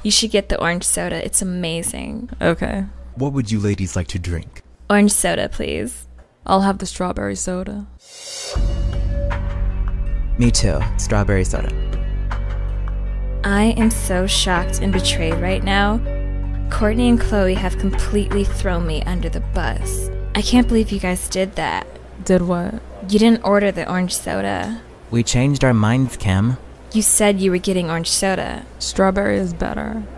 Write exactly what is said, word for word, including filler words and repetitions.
You should get the orange soda. It's amazing. Okay. What would you ladies like to drink? Orange soda, please. I'll have the strawberry soda. Me too. Strawberry soda. I am so shocked and betrayed right now. Courtney and Chloe have completely thrown me under the bus. I can't believe you guys did that. Did what? You didn't order the orange soda. We changed our minds, Kim. You said you were getting orange soda. Strawberry is better.